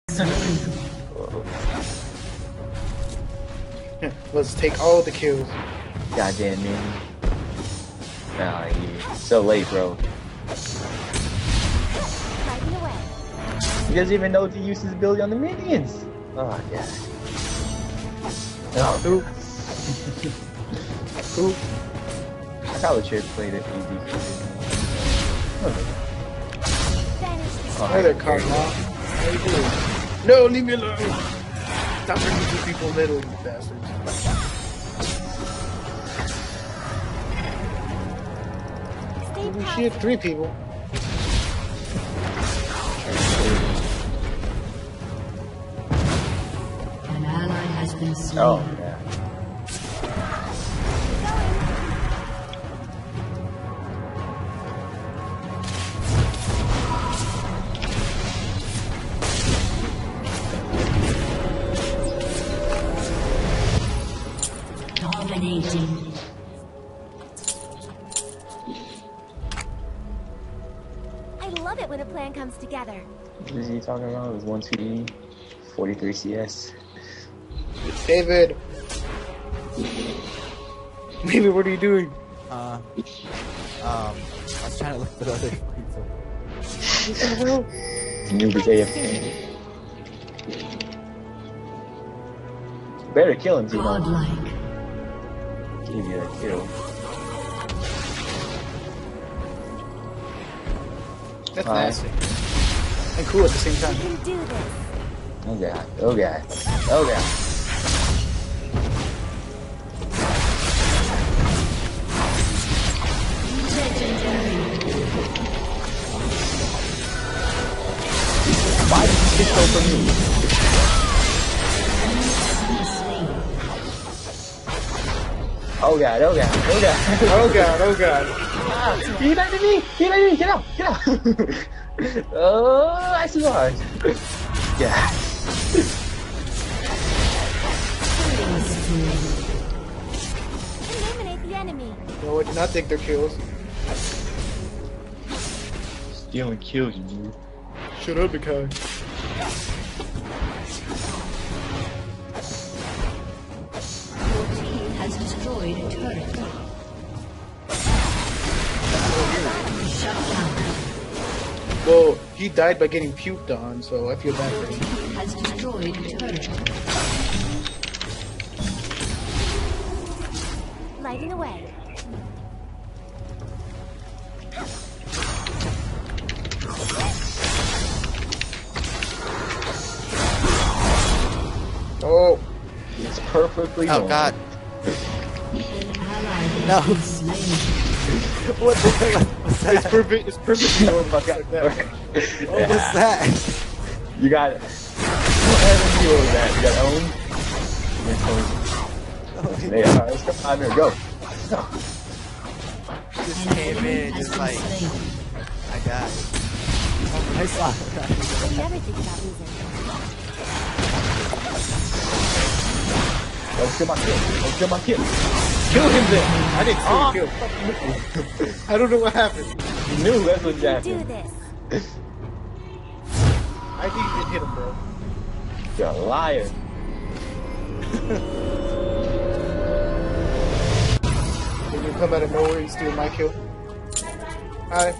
Let's take all the kills. Goddamn man. Nah, you so late, bro. He doesn't even know to use his ability on the minions. Oh yeah. Oh, Oop. Oop. I probably should have played it easy. Hey there, Cardinal. How you doing? No, leave me alone. Stop bringing two people in the middle, you bastards. Holy shit, 3 people. An ally has been slain. Oh yeah. Dominating. I love it when a plan comes together. What is he talking about? It was 1 2 43 CS. David. Maybe what are you doing? I was trying to look for the other people. What the hell? Noob is AFK. Better kill him, Timo. Godlike. Give you a kill. That's Hi. nasty. And cool at the same We time. can do this. Oh god. Oh god. Oh god. Why did you get so from me? Oh god, oh god, oh god. Oh god, oh god. Ah, he back to me! He back to me! Get out! Get out! Oh, I see hard. Yeah. Eliminate the enemy. No, I did not take their kills. Stealing kills, you. Shut up, Mikai. Your team has destroyed a turret. Shut down. Well, he died by getting puked on, so I feel bad for him. Team has destroyed a turret. Lighting away. Oh, It's perfectly Oh normal. god. An ally No. has been slain. What the hell was that? it's perfect. It's perfectly normal. Fuck out. Like that. What was that? You got it. Whatever you was that. You got own. Yeah, let's come on here. Go. Go. Just An came enemy in and has just been like, slain. I got it. Oh, I saw We never think about losing. Don't kill my kill. Don't kill my kill. Kill him then. I didn't see him kill. I don't know what happened. You knew that's what Do happened. this. I think you just hit him, bro. You're a liar. Then you come out of nowhere, you steal my kill. Hi.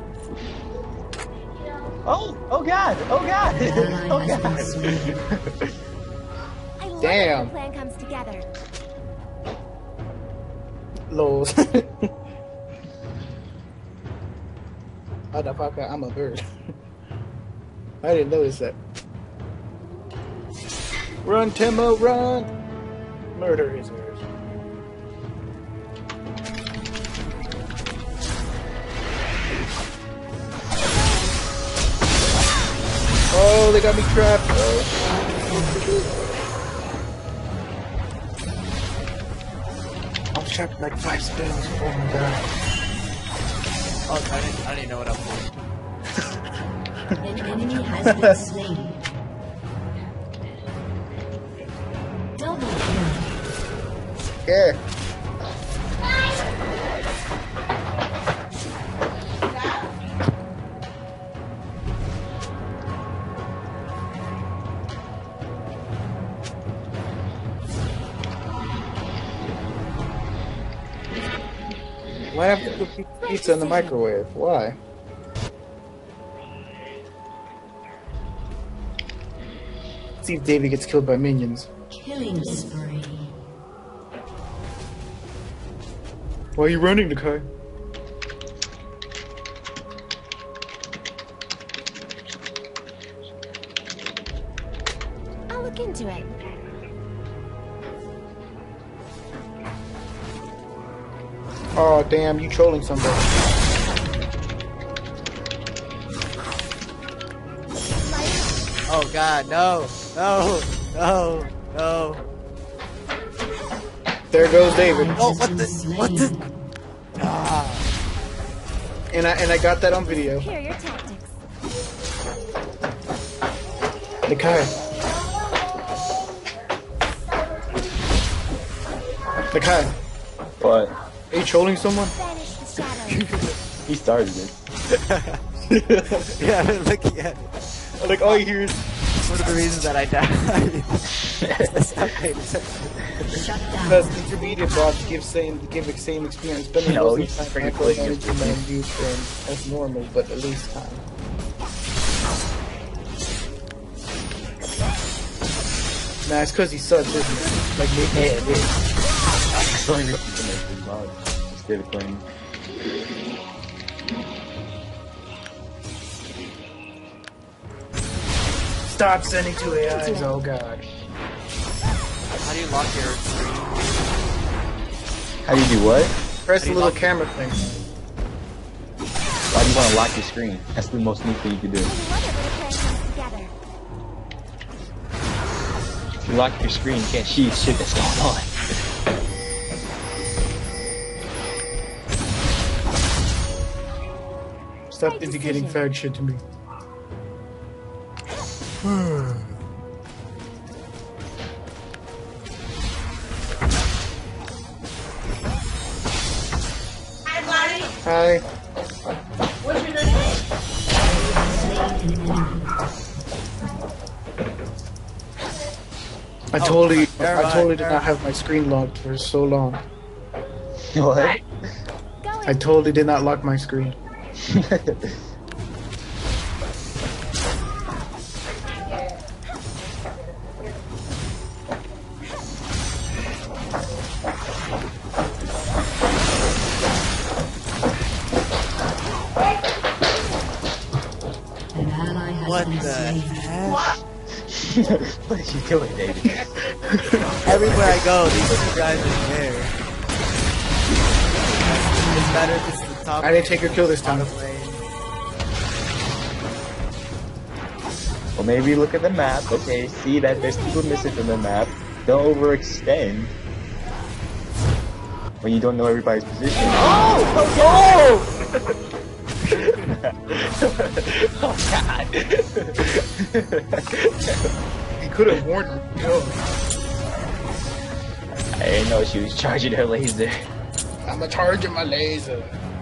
Oh! Oh god! Oh god! An Oh ally has been god! slain. I love it Damn. when a plan comes together. Lols. Motherfucker, I'm a bird. I didn't notice that. Run, Timo, run! Murder his ass. Oh, they got me trapped. I was trapped like 5 spins. Oh my god. Oh, I didn't even know what I was doing. An enemy has been slain. Double kill. Yeah. Why have to put pizza in the microwave? Why? Let's see if Davey gets killed by minions. Killing spree. Why are you running, Nakai? I'll look into it. Oh damn, you trolling somebody. Oh god, no, no, no, no. There goes David. Oh, what the? Ah. And I got that on video. Here are your tactics. Nakai. Nakai, What? are you trolling someone? Banish the shadows. He started it. Yeah, I've been looking at it. Like all you hear is One of the reasons that I died. I stopped paying attention. Shut down. because intermediate bots give the same experience. But No, he's freaking playing manage it. land use as normal, but at least time. Nah, it's because he sucks, isn't it? Like me. Yeah, it is. It's only reason to make this mod. Instead of playing. Stop sending to AIs. Oh god. How do you lock your screen? How do you do what? Press How do the you little lock- camera thing. Why do you want to lock your screen? That's the most neat thing you can do. I love it when a pair comes together. If you lock your screen, you can't see shit that's going on. Stop Right indicating decision. fag shit to me. Hi. I totally did not have my screen locked for so long. What? Go I in. totally did not lock my screen. An ally has What been the slain. heck? What is you doing, David? Everywhere I go, these two guys are there. It's better if it's the top I didn't take your kill this time. bottom lane. Well, maybe look at the map. Okay, see that there's people missing from the map. Don't overextend. When you don't know everybody's position. Oh! Oh god! You could have warned me. Yo, I didn't know she was charging her laser. I'm a charging my laser.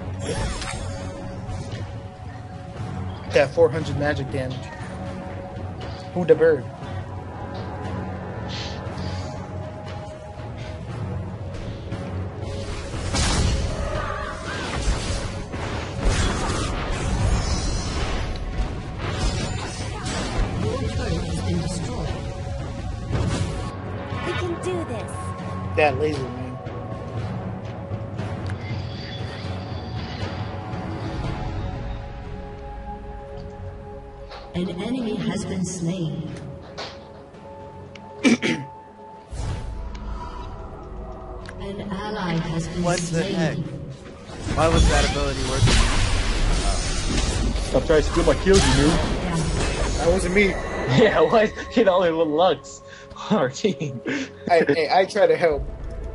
That 400 magic damage. Who the bird? Your turret has been destroyed. We can do this. That laser, man. An enemy has been slain. An ally has been What the slain. heck? Why was that ability working? Stop trying to steal my kills, you noob. That wasn't me. Yeah, why is it only little Lux on our team? I try to help.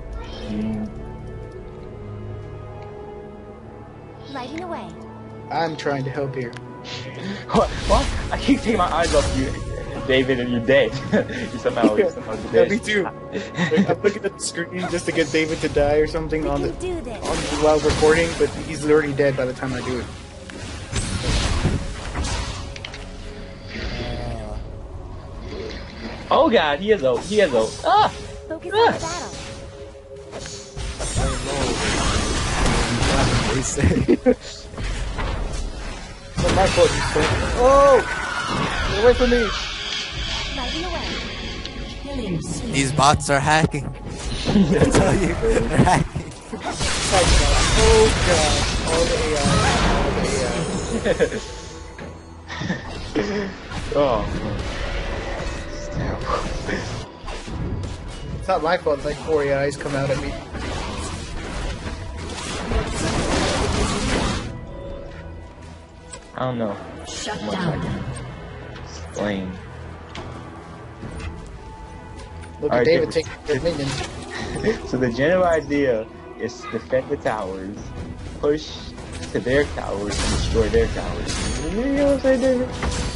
Lighting away. I'm trying to help here. What? I keep taking my eyes off you, David, and you're dead. you somehow Yeah, dead. me too. Like, I'm looking at the screen just to get David to die or something We on can the do this. while recording, but he's already dead by the time I do it. Oh god, he has ult. He has ult. Ah! Focus on the battle. face. It's not my fault, you said. Oh! Get away from me! Lighting away. Killing spree. These bots are hacking. I tell you, they're hacking. Oh god. All the AI. All the AI. Oh. It's terrible. It's not my fault. It's like 4 AIs come out at me. I don't know. Shut Much I down. can explain. Look All at right, David David. taking his minions. So the general idea is to defend the towers, push to their towers, and destroy their towers. You know what I'm saying, David?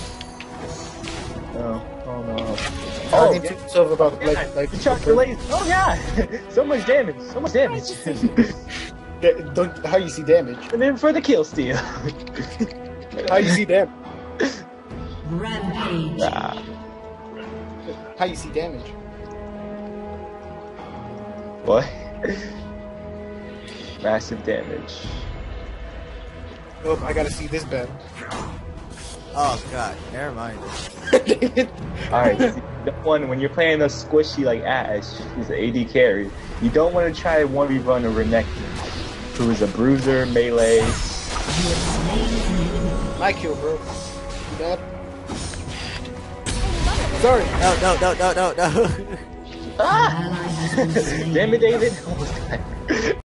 No. Oh no. Oh, Oh, he took himself about like you chucked the laser. Oh yeah! So much damage. So much damage. How you see damage? And then for the kill steal. How you see damage? Rampage. How you see damage? What? Massive damage. Oh, I gotta see this band. Oh god, never mind. Alright, the one when you're playing a squishy like Ash, who's an AD carry, you don't want to try 1v1 a Renekton, who is a bruiser, melee. My kill, bro. You bad? Sorry. No. Ah! Damn it, David. Almost died.